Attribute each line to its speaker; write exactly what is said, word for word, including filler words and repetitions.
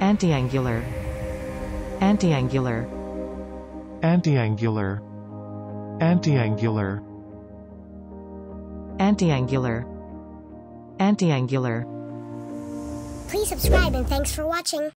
Speaker 1: antiangular, antiangular,
Speaker 2: antiangular, antiangular,
Speaker 1: antiangular, antiangular.
Speaker 3: Please subscribe and thanks for watching.